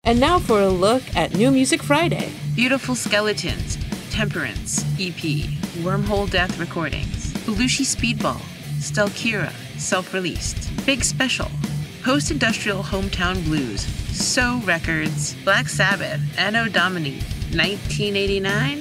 And now for a look at New Music Friday. Beautiful Skeletons, Temperance, EP, Wormhole Death Recordings, Belushi Speedball, Stelkira, self-released, Big Special, Post-Industrial Hometown Blues, So Records, Black Sabbath, Anno Domini, 1989,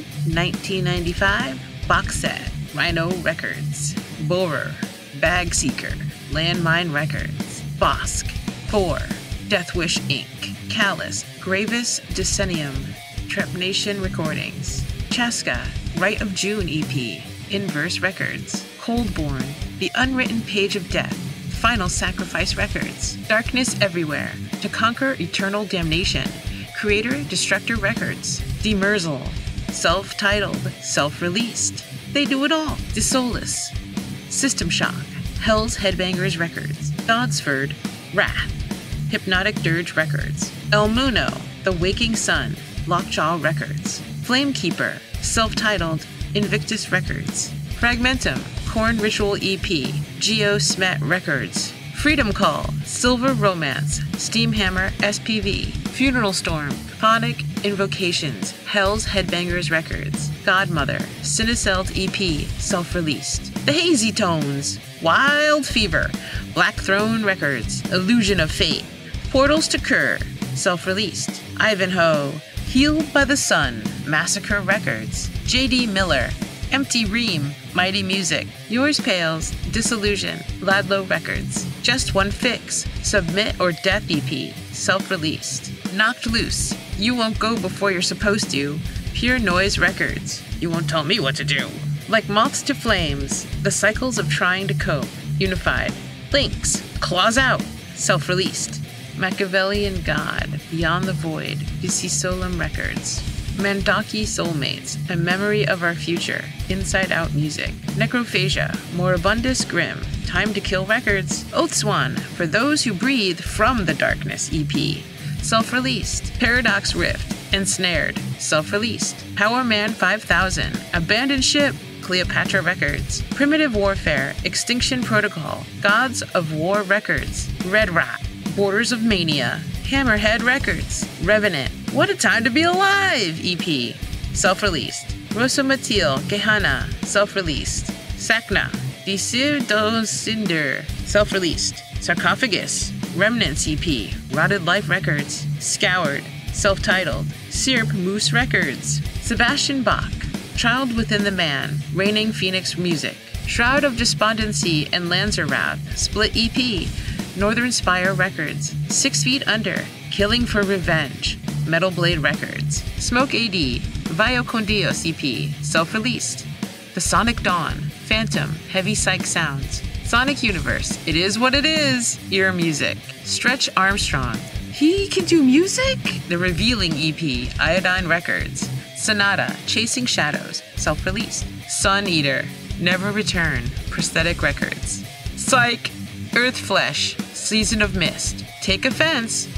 1995, Box Set, Rhino Records, Borer, Bag Seeker, Landmine Records, Bosk, 4, Death Wish Inc., Callus, Gravis Decennium, Trepnation Recordings, Chaska, Rite of June EP, Inverse Records, Coldborn, The Unwritten Page of Death, Final Sacrifice Records, Darkness Everywhere, To Conquer Eternal Damnation, Creator Destructor Records, Demerzel, self-titled, self-released, They Do It All, DeSolace, System Shock, Hell's Headbangers Records, Dodsford, Wrath, Hypnotic Dirge Records, El Muno, The Waking Sun, Lockjaw Records, Flamekeeper, self-titled, Invictus Records, Fragmentum, Korn Ritual EP, Geo Smet Records, Freedom Call, Silver Romance, Steamhammer SPV, Funeral Storm, Phonic Invocations, Hell's Headbangers Records, Godmother, Cinecelled EP, self-released, The Hazy Tones, Wild Fever, Black Throne Records, Illusion of Fate, Portals to Kur, self-released, Ivanhoe, Healed by the Sun, Massacre Records, J.D. Miller, Empty Ream, Mighty Music, Yours Pales, Disillusion, Ladlow Records, Just One Fix, Submit or Death EP, self-released, Knocked Loose, You Won't Go Before You're Supposed to, Pure Noise Records, You Won't Tell Me What to Do, Like Moths to Flames, The Cycles of Trying to Cope, Unified, Lynx, Claws Out, self-released, Machiavellian God, Beyond the Void, Solum Records, Mandaki Soulmates, A Memory of Our Future, Inside Out Music, Necrophagia, Moribundus Grim, Time to Kill Records, Oathswan, For Those Who Breathe from the Darkness EP, self-released, Paradox Rift, Ensnared, self-released, Power Man 5000, Abandoned Ship, Cleopatra Records, Primitive Warfare, Extinction Protocol, Gods of War Records, Red Rock, Borders of Mania, Hammerhead Records, Revenant, What a Time to Be Alive EP, self-released, Rosa Matil, Gehana, self-released, Sakna, Desir do Cinder, self-released, Sarcophagus, Remnants EP, Rotted Life Records, Scoured, self-titled, Sirp Moose Records, Sebastian Bach, Child Within the Man, Reigning Phoenix Music, Shroud of Despondency and Lanzerwrath, Split EP, Northern Spire Records, 6 Feet Under, Killing for Revenge, Metal Blade Records, Smoke AD, Vio con Dios EP, self-released, The Sonic Dawn, Phantom, Heavy Psych Sounds, Sonic Universe, It Is What It Is, Ear Music, Stretch Armstrong, He Can Do Music? The Revealing EP, Iodine Records, Sonata, Chasing Shadows, self-released, Sun Eater, Never Return, Prosthetic Records, Psych, Earth Flesh, Season of Mist, Take Offense,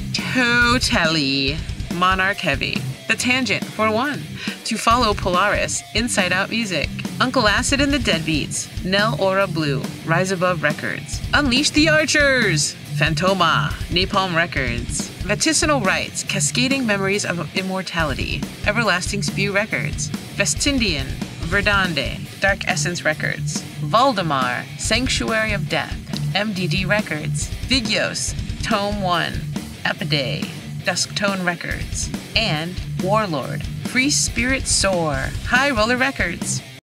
Totally, Monarch Heavy, The Tangent for One, To Follow Polaris, Inside Out Music, Uncle Acid and the Deadbeats, Nell Aura Blue, Rise Above Records, Unleash the Archers, Phantoma, Napalm Records, Vaticinal Rites, Cascading Memories of Immortality, Everlasting Spew Records, Vestindian, Verdande, Dark Essence Records, Valdemar, Sanctuary of Death, MDD Records, Vigios, Tome 1, Epiday, Dusktone Records, and Warlord, Free Spirit Soar, High Roller Records.